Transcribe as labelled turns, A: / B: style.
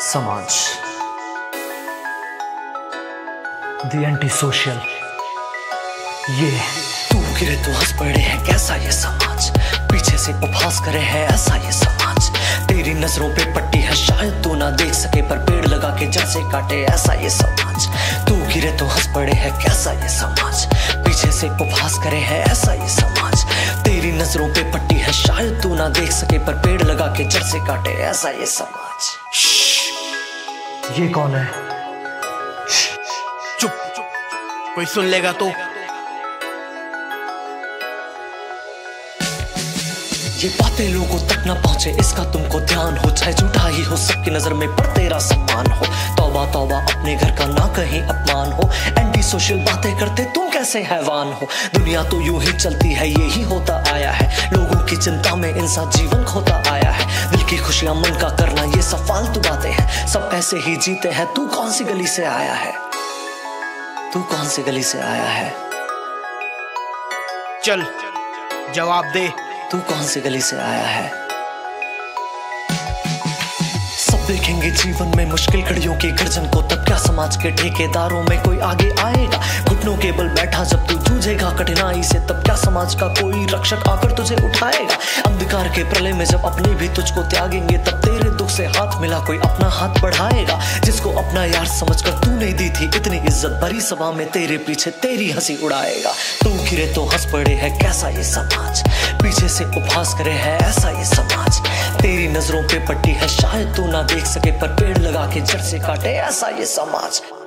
A: समाज, the anti social. ये
B: तू गिरे तो हंस पड़े है कैसा ये समाज, पीछे से उपहास करे है ऐसा ये समाज। तेरी नजरों पे पट्टी है शायद तू ना देख सके, पर पेड़ लगा के जड़ से काटे ऐसा ये समाज। तू गिरे तो हंस पड़े है कैसा ये समाज, पीछे से उपहास करे है ऐसा ये समाज। तेरी नजरों पे पट्टी है शायद तू ना देख सके, पर पेड़ लगा के जड़ से काटे ऐसा ये समाज।
A: ये कौन है?
C: चुप, कोई सुन लेगा तो।
B: ये बातें लोगों तक ना पहुंचे इसका तुमको ध्यान हो, चाहे झूठा ही हो सबकी नजर में पर तेरा सम्मान हो। तौबा तौबा अपने घर का ना कहीं अपमान हो, एंटी सोशल बातें करते तुम कैसे हैवान हो। दुनिया तो यूं ही चलती है यही होता आया है, लोगों की चिंता में इंसान जीवन खोता आया है। दिल की खुशियां मन का करना ये सब फालतू बातें हैं, सब ऐसे ही जीते हैं। तू कौन सी गली से आया है, तू कौन सी गली से आया है?
C: चल जवाब दे,
B: तू कौन सी गली से आया है? सब देखेंगे जीवन में मुश्किल घड़ियों की गर्जन को, तब क्या समाज के ठेकेदारों में कोई आगे आएगा? घुटनों के बल बैठा जब तू जूझेगा कठिनाई से, तब क्या समाज का कोई रक्षक आकर तुझे उठाएगा? अंधकार के प्रलय में जब अपने भी तुझको त्यागेंगे, तब तेरे दुख से हाथ मिला कोई अपना हाथ बढ़ाएगा? जिसको अपना यार समझकर तू नहीं दी थी इतनी इज्जत, भरी सभा में तेरे पीछे तेरी हंसी उड़ाएगा। तू गिरे तो हंस पड़े है कैसा ये समाज, पीछे से उपहास करे है ऐसा ये समाज। तेरी नजरों पे पट्टी है शायद तू ना देख सके, पर पेड़ लगा के जड़ से काटे ऐसा ये समाज।